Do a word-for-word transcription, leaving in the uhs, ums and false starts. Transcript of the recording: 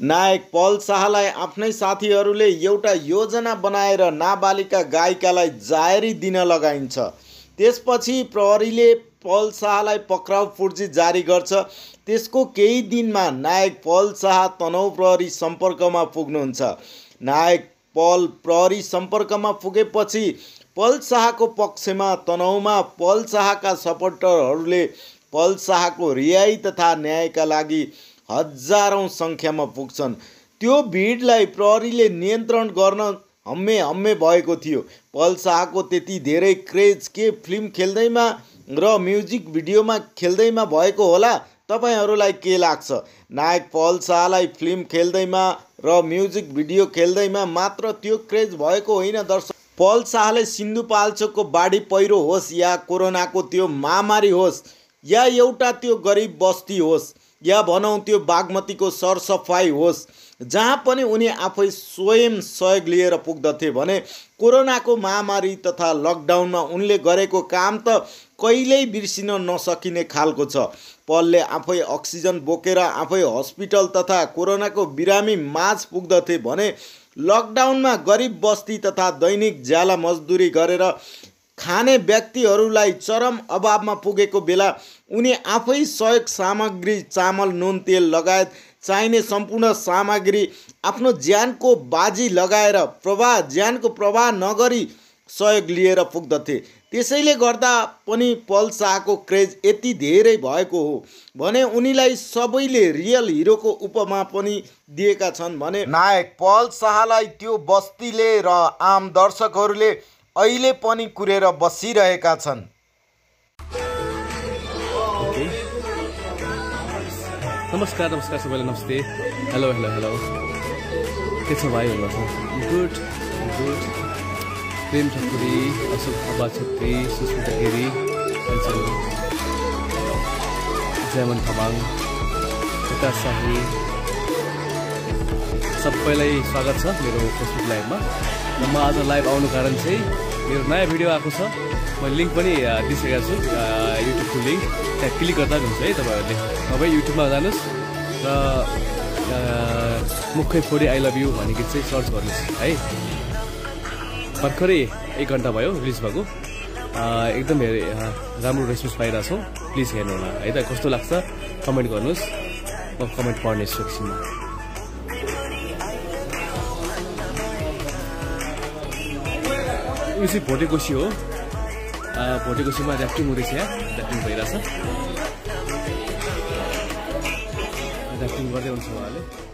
नायक पल शाहलाई आफ्नै साथीहरूले एउटा योजना बनाएर नाबालिका गायिकालाई जाहेरी दिन लगाइन्छ। त्यसपछि प्रहरीले पल शाहलाई पक्राउ पूर्जी जारी गर्छ। त्यसको केही दिनमा नायक पल शाह तनहुँ प्रहरी सम्पर्कमा पुग्नुहुन्छ। नायक पल प्रहरी सम्पर्कमा पुगेपछि पल शाहको पक्षमा तनहुँमा पल शाहका सपोर्टरहरूले पल शाहको रिहाई तथा न्यायका लागि हजारौं संख्यामा पुग्छन्। त्यो भिडलाई प्रहरीले नियन्त्रण गर्न हम्मे हम्मे भएको थियो। पल शाहको त्यति धेरै क्रेज के फिल्म खेल्दैमा र म्युजिक भिडियोमा खेल्दैमा भएको होला? तपाईहरुलाई के लाग्छ? नायक पल शाहलाई फिल्म खेल्दैमा र म्युजिक भिडियो खेल्दैमा मात्र त्यो क्रेज भएको होइन दर्शक। पल शाहले सिन्धुपाल्चोकको बाढी पहिरो होस् या कोरोनाको त्यो महामारी होस् या एउटा त्यो गरिब बस्ती होस् या भनौं त्यो बागमतीको सरसफाई होस्, जहाँ पनि उनी आफै स्वयं सहयोग लिएर पुग्दथे भने कोरोनाको महामारी तथा लकडाउनमा उनले गरेको काम त कहिल्यै बिर्सिन नसकिने खालको छ। पलले आफै अक्सिजन बोकेर आफै हस्पिटल तथा कोरोनाको बिरामी माझ पुग्दथे भने लकडाउनमा गरिब बस्ती तथा दैनिक ज्याला मजदुरी गरेर खाने व्यक्तिहरूलाई चरम अभावमा पुगेको बेला उनी आफै सहयोग सामग्री चामल नुन तेल लगायत चाहिने सम्पूर्ण सामग्री आफ्नो ज्यानको बाजी लगाएर प्रवाह ज्यानको प्रवाह नगरी सहयोग लिएर पुग्दथे। त्यसैले गर्दा पनि पल शाहको क्रेज यति धेरै भएको हो भने उनीलाई सबैले रियल हिरोको उपमा पनि दिएका छन् भने नायक पल शाहलाई त्यो बस्तीले र आम दर्शकहरूले अहिले पनि कुरेर बसिरहेका छन्। नमस्कार नमस्कार सबैलाई नमस्ते। हेलो हेलो हेलो के छ भाइ? Good good. प्रेम ठकुरी, अशोक थापा छेत्री, सुस्मिता गिरी, जयमन खमाङ, विकास शाही, सबैलाई स्वागत छ मेरो फेसबुक लाइभमा। र म आज लाइभ आउनु कारण चाहिँ मेरो नयाँ भिडियो आएको छ। मैले लिङ्क पनि दिइसकेको छु, युट्युबको लिङ्क, त्यहाँ क्लिक गर्दा पनि हुन्छ है तपाईँहरूले। तपाईँ युट्युबमा जानुहोस् र मुखै फोडी आई लभ यु भन्ने गीत चाहिँ सर्च गर्नुहोस् है। भर्खरै एक घन्टा भयो रिलिज भएको, एकदम राम्रो रेस्पोन्स पाइरहेको छौँ। प्लिज हेर्नु होला है त। कस्तो लाग्छ कमेन्ट गर्नुहोस्, म कमेन्ट पढ्नेछु एकछिनमा। यो चाहिँ भोटेकोसी हो। भोटेकोसीमा ऱ्याफ्टिङ हुँदैछ, यहाँ ऱ्याफ्टिङ भइरहेछ। ऱ्याफ्टिङ गर्दै हुन्छ उहाँले।